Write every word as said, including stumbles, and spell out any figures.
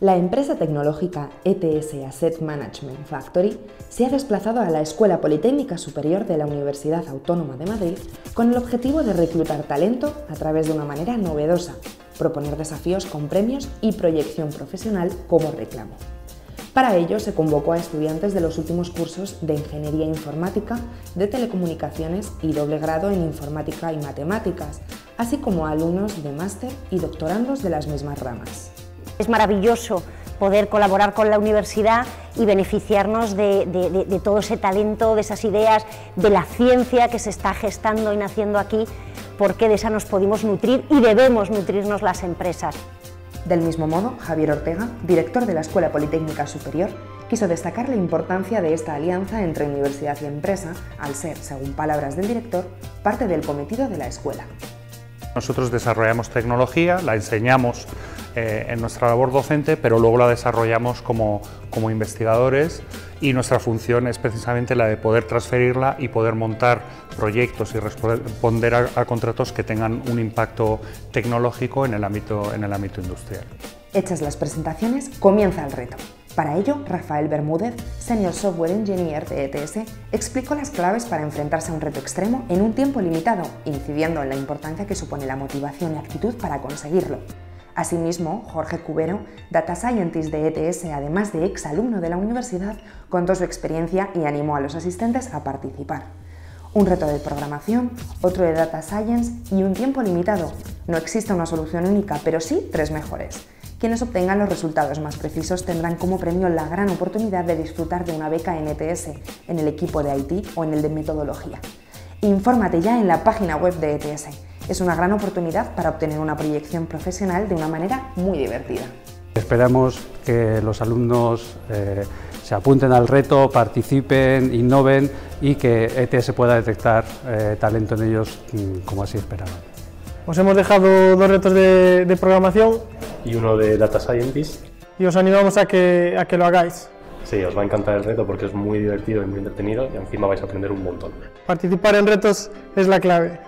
La empresa tecnológica E T S Asset Management Factory se ha desplazado a la Escuela Politécnica Superior de la Universidad Autónoma de Madrid con el objetivo de reclutar talento a través de una manera novedosa, proponer desafíos con premios y proyección profesional como reclamo. Para ello se convocó a estudiantes de los últimos cursos de Ingeniería Informática, de Telecomunicaciones y doble grado en Informática y Matemáticas, así como a alumnos de máster y doctorandos de las mismas ramas. Es maravilloso poder colaborar con la universidad y beneficiarnos de, de, de, de todo ese talento, de esas ideas, de la ciencia que se está gestando y naciendo aquí, porque de esa nos podemos nutrir y debemos nutrirnos las empresas. Del mismo modo, Javier Ortega, director de la Escuela Politécnica Superior, quiso destacar la importancia de esta alianza entre universidad y empresa, al ser, según palabras del director, parte del cometido de la escuela. Nosotros desarrollamos tecnología, la enseñamos eh, en nuestra labor docente, pero luego la desarrollamos como, como investigadores, y nuestra función es precisamente la de poder transferirla y poder montar proyectos y responder a, a contratos que tengan un impacto tecnológico en el ámbito, en el ámbito industrial. Hechas las presentaciones, comienza el reto. Para ello, Rafael Bermúdez, Senior Software Engineer de E T S, explicó las claves para enfrentarse a un reto extremo en un tiempo limitado, incidiendo en la importancia que supone la motivación y actitud para conseguirlo. Asimismo, Jorge Cubero, Data Scientist de E T S, además de exalumno de la universidad, contó su experiencia y animó a los asistentes a participar. Un reto de programación, otro de Data Science y un tiempo limitado. No existe una solución única, pero sí tres mejores. Quienes obtengan los resultados más precisos tendrán como premio la gran oportunidad de disfrutar de una beca en E T S, en el equipo de I T o en el de metodología. Infórmate ya en la página web de E T S. Es una gran oportunidad para obtener una proyección profesional de una manera muy divertida. Esperamos que los alumnos eh, se apunten al reto, participen, innoven y que E T S pueda detectar eh, talento en ellos como así esperaban. Os hemos dejado dos retos de, de programación y uno de Data Scientist. Y os animamos a que, a que lo hagáis. Sí, os va a encantar el reto porque es muy divertido y muy entretenido y encima vais a aprender un montón. Participar en retos es la clave.